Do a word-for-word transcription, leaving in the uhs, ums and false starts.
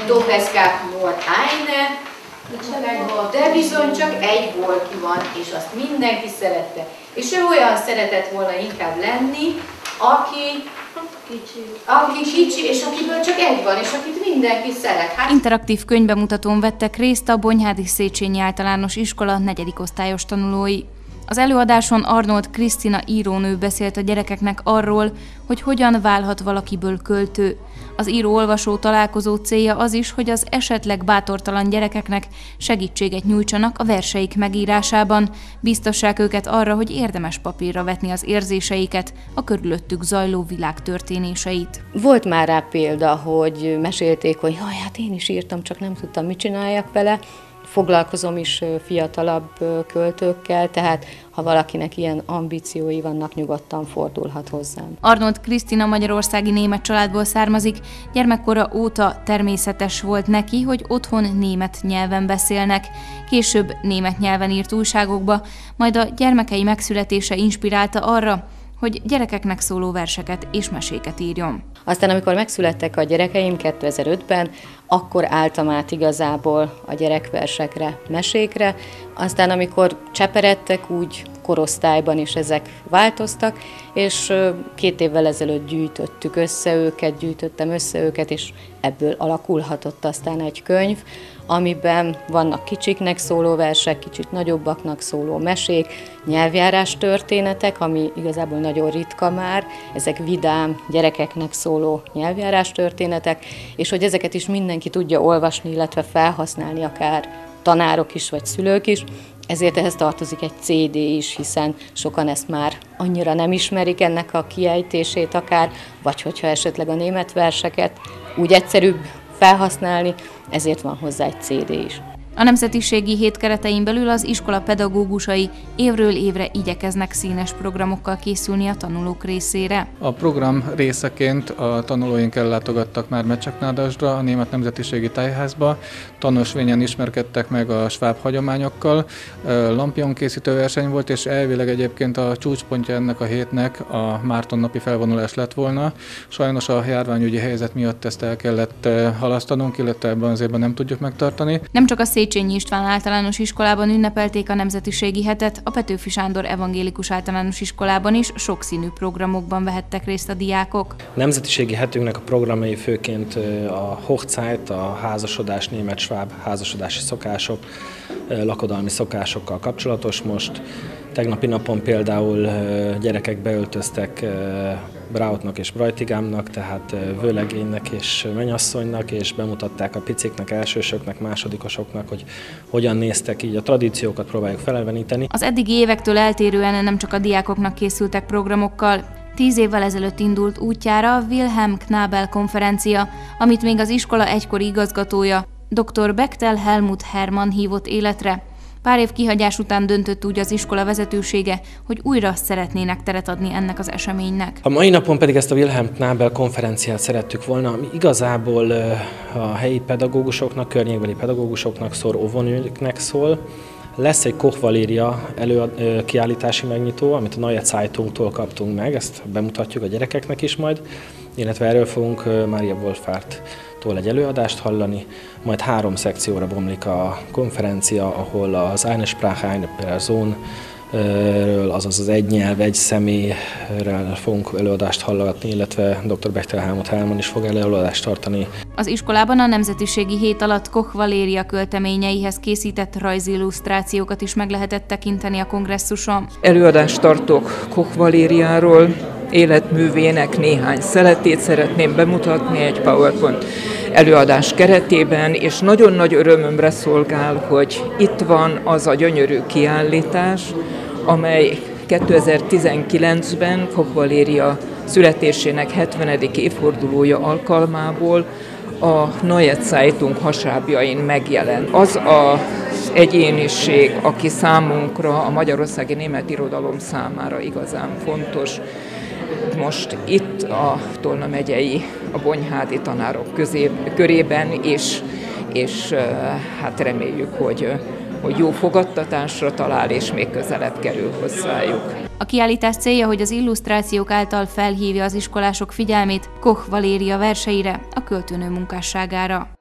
Doch es gab nur eine, de bizony csak egy volki van, és azt mindenki szerette. És ő olyan szeretett volna inkább lenni, aki kicsi, aki kicsi és akiből csak egy van, és akit mindenki szeret. Hát... Interaktív könyvbemutatón vettek részt a Bonyhádi Széchenyi Általános Iskola negyedik osztályos tanulói. Az előadáson Arnold Krisztina írónő beszélt a gyerekeknek arról, hogy hogyan válhat valakiből költő. Az író-olvasó találkozó célja az is, hogy az esetleg bátortalan gyerekeknek segítséget nyújtsanak a verseik megírásában, biztassák őket arra, hogy érdemes papírra vetni az érzéseiket, a körülöttük zajló világ történéseit. Volt már rá példa, hogy mesélték, hogy jaj, hát én is írtam, csak nem tudtam, mit csináljak vele. Foglalkozom is fiatalabb költőkkel, tehát ha valakinek ilyen ambíciói vannak, nyugodtan fordulhat hozzám. Arnold Krisztina magyarországi német családból származik, gyermekkora óta természetes volt neki, hogy otthon német nyelven beszélnek. Később német nyelven írt újságokba, majd a gyermekei megszületése inspirálta arra, hogy gyerekeknek szóló verseket és meséket írjon. Aztán amikor megszülettek a gyerekeim kétezer-ötben, akkor álltam át igazából a gyerekversekre, mesékre. Aztán amikor cseperedtek, úgy korosztályban is ezek változtak, és két évvel ezelőtt gyűjtöttük össze őket, gyűjtöttem össze őket, és ebből alakulhatott aztán egy könyv, amiben vannak kicsiknek szóló versek, kicsit nagyobbaknak szóló mesék, nyelvjárás történetek, ami igazából nagyon ritka már, ezek vidám, gyerekeknek szóló nyelvjárás történetek, és hogy ezeket is mindenki tudja olvasni, illetve felhasználni, akár tanárok is, vagy szülők is, ezért ehhez tartozik egy cé dé is, hiszen sokan ezt már annyira nem ismerik ennek a kiejtését akár, vagy hogyha esetleg a német verseket úgy egyszerűbb felhasználni, ezért van hozzá egy cé dé is. A Nemzetiségi Hét keretein belül az iskola pedagógusai évről évre igyekeznek színes programokkal készülni a tanulók részére. A program részeként a tanulóink ellátogattak már Mecsek-Nádasdra, a Német Nemzetiségi Tájházba, tanúsvényen ismerkedtek meg a sváb hagyományokkal, lampionkészítő verseny volt, és elvileg egyébként a csúcspontja ennek a hétnek a Márton napi felvonulás lett volna. Sajnos a járványügyi helyzet miatt ezt el kellett halasztanunk, illetve ebben az évben nem tudjuk megtartani. Nem csak a Széchenyi István Általános Iskolában ünnepelték a Nemzetiségi Hetet, a Petőfi Sándor Evangélikus Általános Iskolában is sokszínű programokban vehettek részt a diákok. A Nemzetiségi Hetünknek a programjai főként a Hochzeit, a házasodás, német-sváb házasodási szokások, lakodalmi szokásokkal kapcsolatos most. Tegnapi napon például gyerekek beöltöztek Brautnak és Brajtigámnak, tehát vőlegénynek és mennyasszonynak, és bemutatták a piciknek, elsősöknek, másodikosoknak, hogy hogyan néztek, így a tradíciókat próbáljuk felelveníteni. Az eddigi évektől eltérően nem csak a diákoknak készültek programokkal. Tíz évvel ezelőtt indult útjára a Wilhelm Knabel konferencia, amit még az iskola egykori igazgatója, dr. Bechtel Helmut Hermann hívott életre. Pár év kihagyás után döntött úgy az iskola vezetősége, hogy újra szeretnének teret adni ennek az eseménynek. A mai napon pedig ezt a Wilhelm Knabel konferenciát szerettük volna, ami igazából a helyi pedagógusoknak, környékbeli pedagógusoknak szól, óvónőknek szól. Lesz egy Koch Valéria előad, kiállítási megnyitó, amit a Neue Zeitungtól kaptunk meg, ezt bemutatjuk a gyerekeknek is majd, illetve erről fogunk Mária Wolfárttól egy előadást hallani, majd három szekcióra bomlik a konferencia, ahol az Eine Sprache, eine Person, azaz az egy nyelv, egy személyről fogunk előadást hallgatni, illetve dr. Bechtel Helmut Hermann is fog előadást tartani. Az iskolában a Nemzetiségi Hét alatt Koch Valéria költeményeihez készített rajzillusztrációkat is meg lehetett tekinteni a kongresszuson. Előadást tartok Koch Valériáról, életművének néhány szeletét szeretném bemutatni egy PowerPoint előadás keretében, és nagyon nagy örömömre szolgál, hogy itt van az a gyönyörű kiállítás, amely kétezer-tizenkilencben Koch Valéria születésének hetvenedik évfordulója alkalmából a Neue Zeitung hasábjain megjelent. Az az egyéniség, aki számunkra, a magyarországi német irodalom számára igazán fontos, most itt a Tolna megyei, a bonyhádi tanárok közé, körében is, és hát reméljük, hogy, hogy jó fogadtatásra talál, és még közelebb kerül hozzájuk. A kiállítás célja, hogy az illusztrációk által felhívja az iskolások figyelmét Koch Valéria verseire, a költőnő munkásságára.